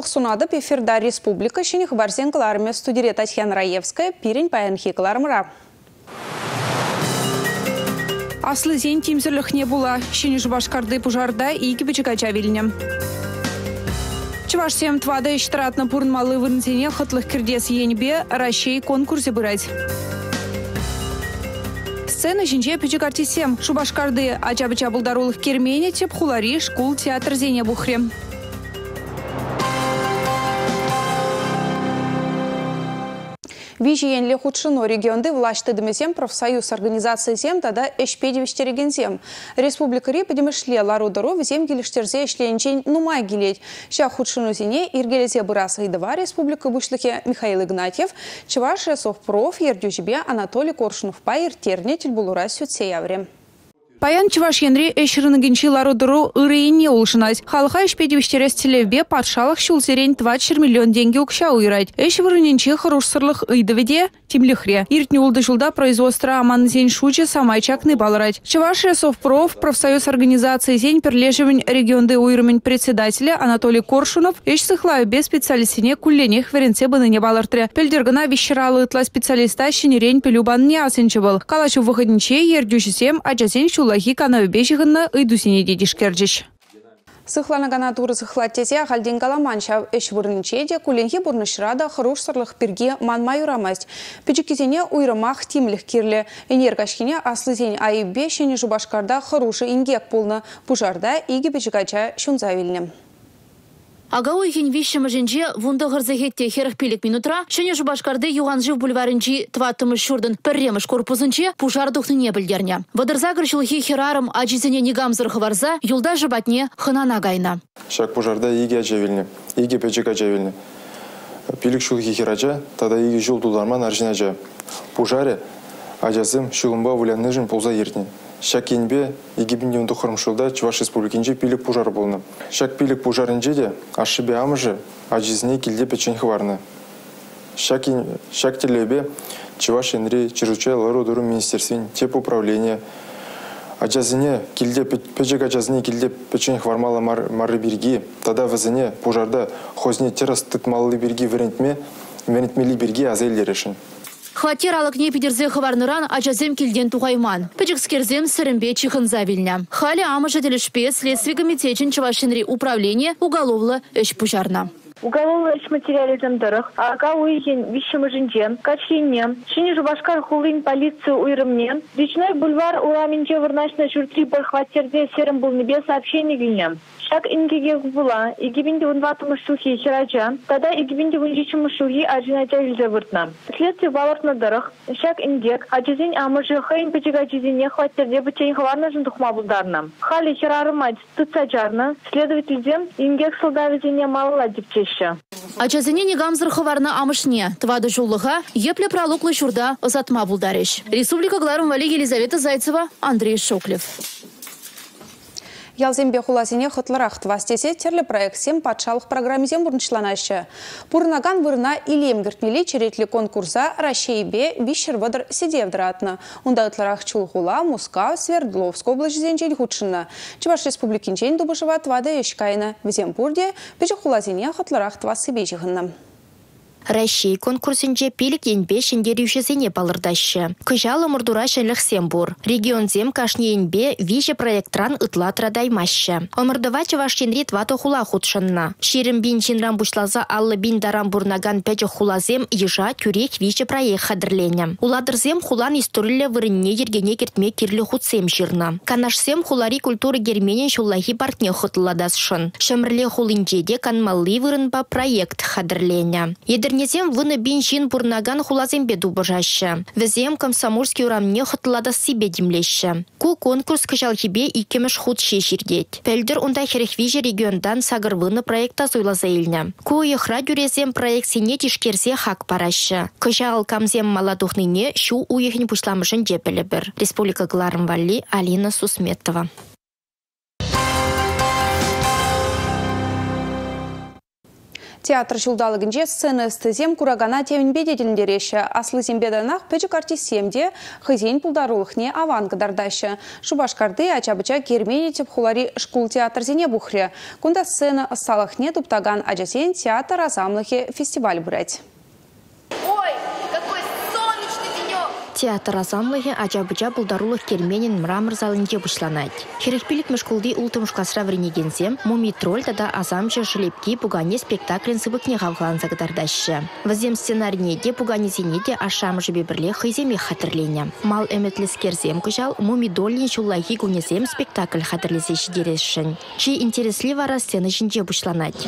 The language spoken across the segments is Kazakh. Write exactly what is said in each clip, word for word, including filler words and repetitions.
Шурлық сунады эфирда республика шені хабарсен кыларымы студире Татьяна Раевская пирень паянхи кыларымыра. Аслы зен тимзірлік не була. Шені Жубашкарды пужарда и кипечекача вильнем. Чувашсем твады штратно пурнмалы вырнзене хытлых кирдес енбе Рашей конкурсе бырать. Сцена жинже печек артисем Шубашкарды ачабыча булдарулых кермене теп хулари школ театр зене бухре. Вижиенле худшино регионды влашты демесем профсоюз организации зем тада эшпедевиштереген зем. Республика Ри подемешле лару-дару в зем гелештерзе эшленчень нумай гелеть. Ща худшину зене иргелезе быраса идава республика вышлыхе Михаил Игнатьев, Чувашия совпроф ердюжбе Анатолий Коршунов пайр тернетель булура сютсеявре. Паян Чуваш янри эширынагенчи лару-дару ырыйне улшынать. Халха эшпедевиштерес телевбе патшалых шулсерень двадцать миллион деньги укша уйрать. Эш вырыненчи хорошсырлых ыйдыведе тимлихре. Иртне улды жулда производства аман зень шуче самайчакны баларать. Чувашия совпроф профсоюз организации зень перлежевень регионды уйрымень председателя Анатолий Коршунов эш сыхлаю без специалистине кулленех веренце быныне балартре. Пельдергана вещералы тла специалиста щенерень пелюбан не асенчебал. Калачу выходниче ердюшисем аджазень шул логика бежигынна ыйдусине дедишкерджиш. Сыхланагана туры сыхлаттезе халден каламанша эш вырнчеде куленхи бурнышрада хорошсырлых пирге манмаюрамасть. Пичукизене уйрымах тимлих кирле. Энергашкине аслызень айбе шени Жубашкарда хороший ингек полна. Пужарда иги пичукача шунзавильнем. Агау ихин вишшема женже вунда гырзахетте херах пилик минутра, шене Жубашкарды юганжив бульваринчи тватымыш шурдын перремыш корпусынче пужар духны не білдерне. Вадырзагыр шулхи херарым ачизене негамзыр хварза юлда жабатне хынана гайна. Шак пужарда иге ачавильне, иге печек ачавильне. Пилик шулхи херача, тада иге жул туларман аржинача. Пужаре ажазым шулымба вулянныжын полза ертне. Шак енбе егибінде унды хырымшылда Чуваш республикинже пилік пужар болны. Шак пилік пужарынже де ашыбе амыжы ажизіне келде печенхі варны. Шак телебе Чуваш енри чиручай лару-дуру министерствен теп управления. Ажазіне келде печек ажазіне келде печенхі вармалы мары берги. Тада візіне пужарда хозне терас тытмалы берги верентме, верентмели берги азайлер решін. Хватер алыкне пидерзе хварныран ачазем килден тугайман. Печекскерзем сырымбе чихынза вильня. Хали амыжа делешпе следствие комитетчин Чувашинри управление уголовлы эш пужарна. Уголовный материализм дырых, ага уйхен вишемыжинчен, качхиннен, шини Жубашкар хулин полицию уйрымнен, речной бульвар ураминче вырначна журтри бархватерде серым был небес сообщение гильнем. Шак ингеге губула, игибинде унватымы шухи херача, тогда игибинде унжичымы шухи ажинача вильзе выртна. Следствие валартна дырых, шак ингек, ачизин амыжы хайын печек ачизине хватерде бычейн хварна жындухма булдарна. Хали херарымать тыца жарна, следовательдем ингек солдавизине малыла дипчеш. Ачазыне негамзыр хварна амышне, твады жулыға, епле пролуклы шурда озатма булдариш. Республика Гларым Вали Елизавета Зайцева, Андрей Шоклев. Ялзембе хулазине хытлырах твастесе терлі проектсем патшалық программизем бұрыншыланашы. Бұрынаган бұрына илем гіртмелі черетлі конкурса Рашейбе вишер вадыр седевдіратны. Онда ытлырах Чулхула, Мускау, Свердловск облачызен жел худшынна. Чуваш республикин жен дубышыва твады ешкайна. Візем бұрде бежі хулазине хытлырах твасы бежіғынна. Рашей конкурсинче пилик енбе шендерюшесене балырдашы. Кыжалы мурдура шәліхсем бур. Регион зем кашне енбе виже проектран ытла традаймашы. Омырдыва Чувашченри твато хула худшынна. Ширим бин чинрам бушлаза аллы бин дарам бурнаган пәчі хулазем ежа тюрек виже проект хадырлене. Уладырзем хулан историле вырынне ергене кертме кирлі худсем жирна. Канашсем хулари культуры герменен шуллахи партне хытладасшын. Шамрле хулинчеде канмалли вырынба проект хадырлене. Незем выны бинчин бурнаган хулазем беду божаща. Везем комсомольский урамне хытлада себе демлеща. Ку конкурс кыжал хибе икемеш худ шеширдет. Пельдер унда херехвиже региондан сагыр выны проекта зуйлаза илня. Ку ехра дюрезем проект сине тишкерзе хак параща. Кыжал камзем маладухныне шу уехни пушламышын жепелі бір. Республика Гларым Вали, Алина Сусметова. Театр жылдалығынже сцена стезем курагана темінбе деделіндереші. Аслы зембеданақ пөчік артисемде хызен пулдарулықне авангадардайшы. Шубашкарды ачабыча кермені теп хулари шкул театр зене бұхре. Кунда сцена ысталықне туптаган ажасен театр азамлығы фестиваль бұрайд. Театр азамлығы ажабыча бұлдарулық керменін мрамор залынде бұшланайды. Херекпелік мүшкулды ұлтымышқасыра вренегензем, муми троль тада азамчы жылепки пугане спектаклін сыбықне ғавғалан зағыдардашы. Вазем сценарийнеде пугане зенеде ашамы бебірле хыземе хатырлене. Мал әметлескерзем күжал муми доллин шуллайхи гунезем спектакль хатырлезеші дерешін. Чи интересли вара сцена жінде бұшланайды.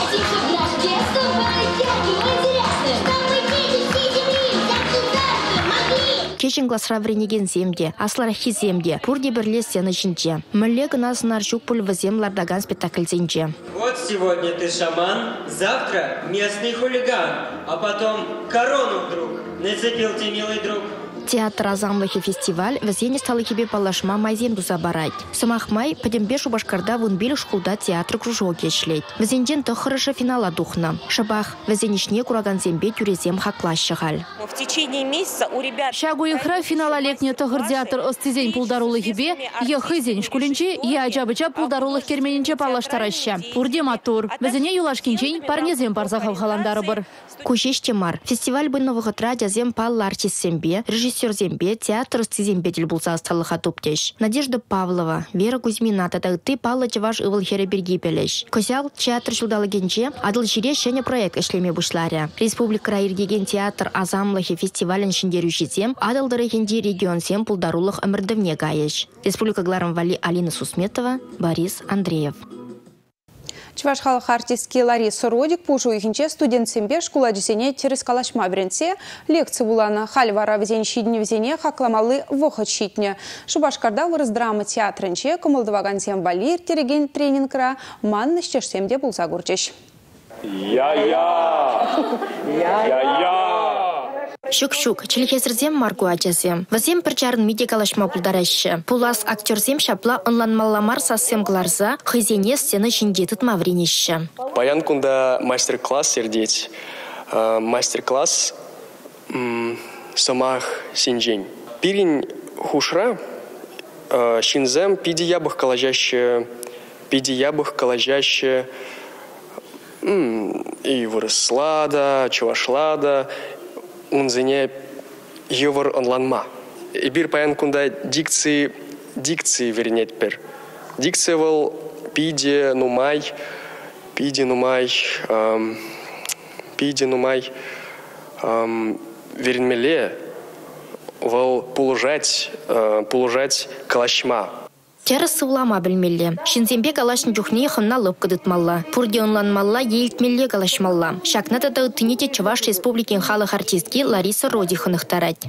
Кешен гласра вренеген земде, асларахи земде, пурде бірле сцена жінде. Мүлле гына сынар жүк пұл візем лардаган спектакль зенде. Вот сегодня ты шаман, завтра местный хулиган, а потом корону вдруг нацепил ты, милый друг. Театр азамлығы фестиваль візене сталы кебе палашма майзен дұза барайд. Сымақ май падембе Шубашкарда вунбелі шқулда театр кружок ешлейд. Візенден тұқырышы финала духна. Шабах візенешне кураган зембе тюрезем хаклаш шығал. В течение месяца у ребят... Шагу ихра финала лекне тұғыр театр ыстезен пулдарулы хебе, е хызен шкулінче, е ажабыча пулдарулық керменінче палаштараща. Пурде матур. Візене юлашкинчен парнезем парзахав халандары бір. Кушеште мар. Фестиваль бұнновығы традязем палла артистсембе, режиссер зембе, театр стезембедель булса асталыха туптеш. Надежда Павлова, Вера Кузьмина, тадагты палла чеваш ывыл хере берги пелеш. Козял театр жылдалыгенче, адыл жире шене проект эшлеме бушларе. Республика райыргеген театр азамлығы фестивалін шиндерушизем, адылдары хенде регион сем пулдарулық өмірдівне гаеш. Республика Гларам Вали Алина Сусметова, Борис Андреев. Чуваш халық артистки Лариса Родик пушу ихинче студент сембе школа десене терес калашма бренсе лекция булана хальвара везен щидне везене хакламалы вохот щитне. Шубашкарда вырыс драма театрынче кымылдываган сем балир тереген тренингра манны щеш семде булса гурчеш. Я-я! Я-я! Шук-шук, чилихесірзем маргу ачазем. Вазем пірчарын миде калашма пулдарашы. Пулас актерзем шапла онланмалламар сасем гларза, хызене сцена жинде тұтма вренеші. Паян кунда мастер-класс сердеть. Мастер-класс самах синжень. Пирин хушра шинзем пиди ябых калажаще, пиди ябых калажаще и вырослада, чувашлада, унзене евор онланма. И бир паян кунда дикции, дикции вернет пер. Дикция вол пиди нумай, пиди нумай, эм, пиди нумай эм, вернмеле вол пулужать, э, пулужать калашма. Терес сывлама білмелі. Шинзембе калашын жүхне хымна лып кыдытмалла. Пурде онланмалла елтмелле калашмалла. Шакната да тыните Чуваш республикин халық артистки Лариса Роди хынықтарад.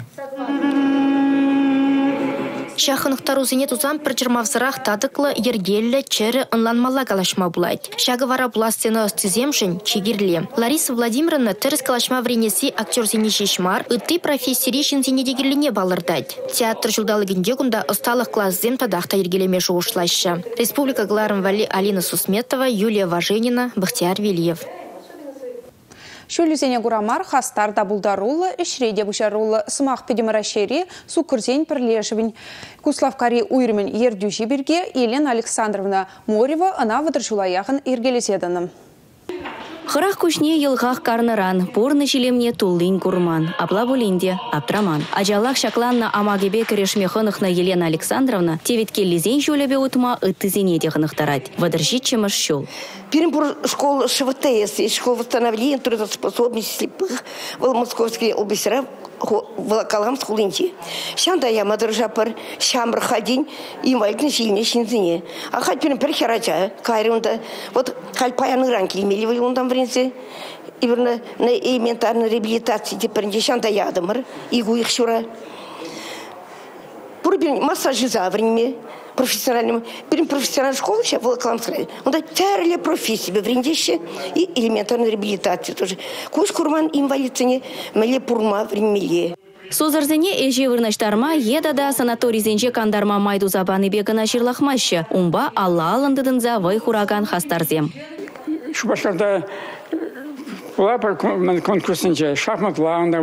Шахынықтару зене тузам пірчірмавзырақ тадықлы ергелі чәрі онланмалла калашма булайд. Шағы вара була сцена ыстыземшін чегерле. Лариса Владимировна терес калашма вренеси актер зене шешмар, үтті профессири шын зене дегерліне балырдад. Театр жылдалығынде күнда ысталық класс зем тадақта ергелеме жоғышлайшы. Республика Гларам Вали Алина Сусметова, Юлия Важенина, Бахтияр Вильев. Шөлізене ғурамар хастар дабулдарулы, ішреде бұшарулы сымақ педемарашери сукырзен пірлежівін. Куславкари уйрымен ердюжі бірге Елена Александровна Морева ана вадыршула яғын ергелезедіні. Хырах күшне елғақ карныран, порны жилемне туллин курман, апла булинде, аптраман. Ажалах шакланна амагебе керешмехынықна Елена Александровна, тевитке лизен жолебе утма ыттызене дехынықтарад. Вадыржит чемаш шол. Перемпур школ ШВТС, школ восстановления трудоспособности слепых в Московской области, в Калам Скулинти. Шанда я мадржапар, шамр ходин, инвалидный сильный шинзине. А хоть перемпер херача, кайрунда, вот хоть паяны ранки имели вы он там в Ринце, и на элементарной реабилитации теперь не шанда ядомар, и гуих шура. Пурбин массажи за время. Профессиональным, перед профессиональной школой сейчас в Каламское. Он дает терли профессии в Риндище и элементарной реабилитации тоже. Куш курман инвалидцене, меле пурма времеле. Созарзене эже вырнаштарма едада санаторий зенже кандарма майду забаны бегана ширлахмаще. Умба алла алындыдын за вай хураган хастарзем. Шубашкарда Была конкурсенче, шахмат лаунда,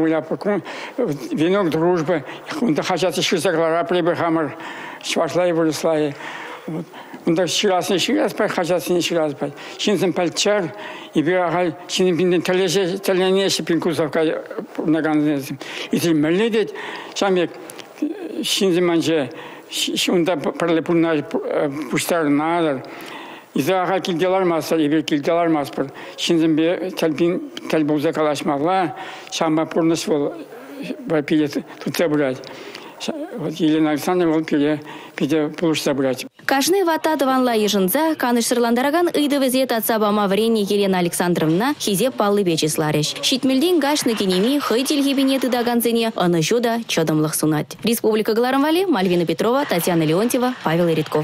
венок дружбы, он хотят еще заглара прибыхамар, швашлай вырыслай. Он так ширас не ширас, хотят не ширас. Шинзен пальчар, и бирагай, шинзен бинден талеше, таленеше пинкусовка наганзем. И ты меледет, шамек, шинзен манже, шунда пролепунна пустар надо. İzaha kildeler masar, iber kildeler masar. Şimdi bir talbin talbuza kalaşmakla, şamba purnas vol, bir pide tutabilir. Елена Александровна пиде пиде пулушса брать. Каждый вата даванла ежинза, каныш сырландараган ыйды везет от сабама врени Елена Александровна хизе паллы бечисларыш. Шитмельдин гашны кенеми хыйтель гибинеты даганзене аны жуда чодымлых сунать. Республика Галарамвали, Мальвина Петрова, Татьяна Леонтьева, Павел Редков.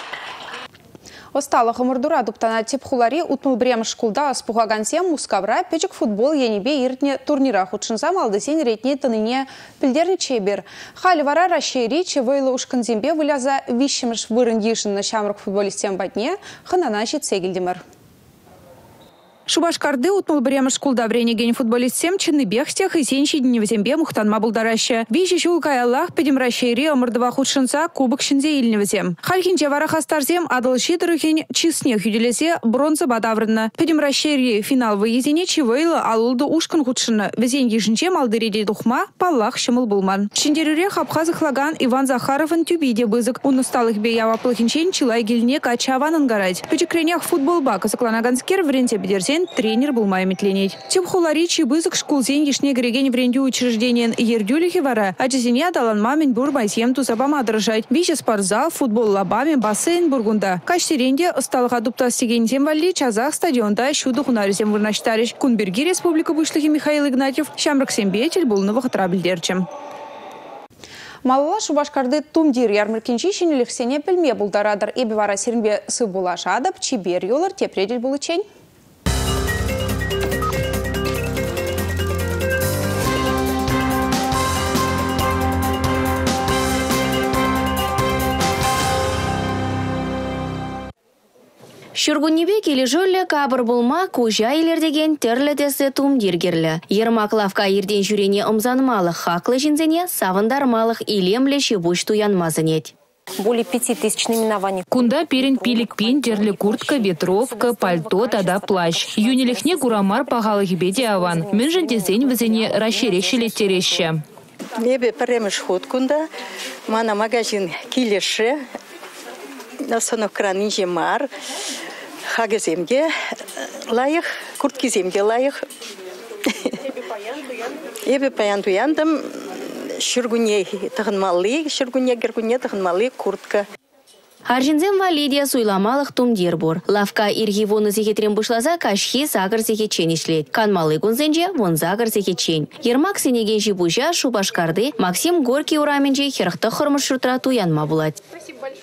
Остала хамырдура дуптана тепхулари утмыл брем шкулда аспугагансем мускавра печек футбол енебе иртне турнира худшинзам алдысен ретне тыныне пильдерни чебер. Хали вара расшири чевейла ушканзембе выляза вищемш вырындишин на шамрак футболистем батне хананаши цегельдимер. Шубашкарды утмыл брем шкулда вренеген футболистем чынны бехстех и сенщи дневзембе мухтанма булдараща. Вижи шулкай Аллах педем расшири омырдыва худшинца кубок шинзе ильневзем. Хальхинче варахастарзем адыл шитрыхин чисне хюделесе бронза бадаврынна. Педем расшири финал выездине чевейла алулды ушкан худшина. Везен ежинче малдыреде духма паллах шымыл булман. Шиндерюре хапхазыхлаган Иван Захаровын тюбиде бызык. Он усталых беява плохинчен чилай гильне качаванын гарать. Печекренях футболба казакланаганскер вренте бедерзен тренер был май метленеть. Тем хуларичи бызык шкулзен ешне греген вренду учреждениен ердюлихи вара. А джезине далан мамин бурбайсем тузабама дрожать. Вище спортзал, футбол лабами, бассейн бургунда. Каштеренде осталых адуптастигензем вали чазах стадионда щуду хунаризем вырнаштарищ. Кунберги республика вышлихи Михаил Игнатьев, Шамрак Сембетель был новых трабельдерчем. Малала Шубашкарды тумдир ярмаркинчи шинелих сене пельме булдарадар эби вара сернбе сы булашадап чибер юлар тепредель булычень. Шургуннебе келе жөлі кабыр болма кужа илердеген терлі десі тумдиргерлі. Ермаклавка ерден жүрене ымзанмалық хақлы жинзене савындармалық илемлі шебуш туянмазынет. Более пяти тысяч наименований. Кунда перен пилик пин, дерли куртка, ветровка, пальто, тада плащ. Юнелихне гурамар пағалы гибеде аван. Мюнжен дезень візене расшерешілі тереща. Мебе премеш ход кунда, мана магазин килеше, насоно кран инжемар, хага земге лайық, куртки земге лайық. Ебе паян туяндым, шүргуне тағынмалы, шүргуне гергуне тағынмалы куртка. Аржинзем валидия суйламалық тумдир бур. Лавка ирги воны зекетрем бұшлаза кашхи загыр зекечен ишлет. Канмалы гунзенже вон загыр зекечен. Ермак сенеген жибужа Шубашкарды Максим Горький ураменже херхты хырмыш шутра туянма булат.